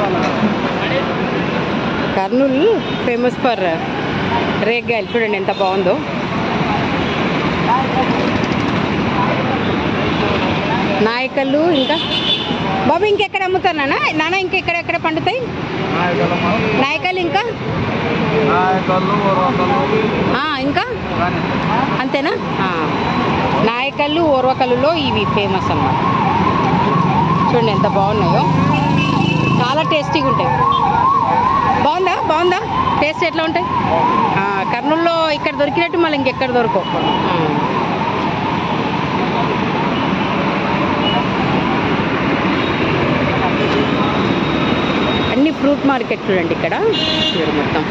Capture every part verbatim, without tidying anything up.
Kurnool famous for రేగ్గాయలు. చూడండి ఎంత బాగుందో. నాయకలు ఇంకా బాబు ఇంకెక్కడ అమ్ముతారు నాన్న? నాన్న ఇంకెక్కడెక్కడ పండుతాయి నాయకలు? ఇంకా ఇంకా అంతేనా? నాయకలు ఓర్వకల్లులో ఇవి ఫేమస్ అన్నమాట. చూడండి ఎంత బాగున్నాయో, చాలా టేస్టీగా ఉంటాయి. బాగుందా? బాగుందా? టేస్ట్ ఎట్లా ఉంటాయి? కర్నూలులో ఇక్కడ దొరికినట్టు మళ్ళీ ఇంకెక్కడ దొరకవు. అన్ని ఫ్రూట్ మార్కెట్ చూడండి ఇక్కడ మొత్తం.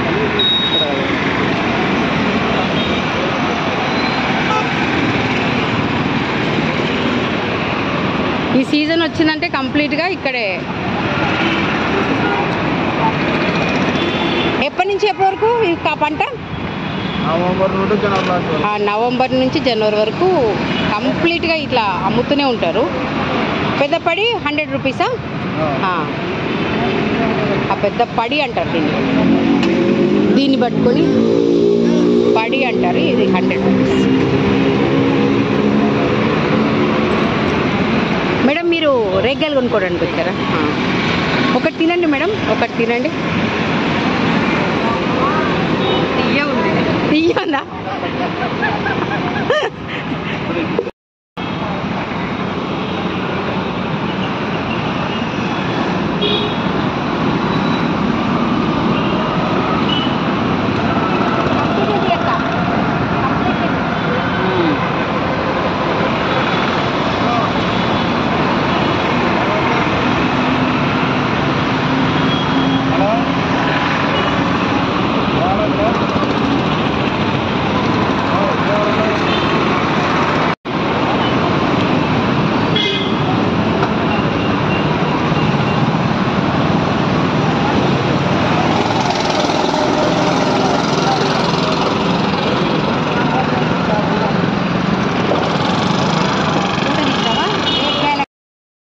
ఈ సీజన్ వచ్చిందంటే కంప్లీట్గా ఇక్కడే. ఎప్పటి నుంచి ఎప్పటి వరకు ఆ పంట? నవంబర్ నుంచి జనవరి వరకు కంప్లీట్గా ఇట్లా అమ్ముతూనే ఉంటారు. పెద్ద పడి హండ్రెడ్ రూపీసా? ఆ పెద్ద పడి అంటారు దీన్ని. దీన్ని పట్టుకొని పడి అంటారు. ఇది హండ్రెడ్ రూపీస్. మేడం మీరు రేగ్గాయలు కొనుక్కోవడానికి వచ్చారా? ఒకటి తినండి మేడం, ఒకటి తినండి. తీయ ఉంది. తీయ ఉందా?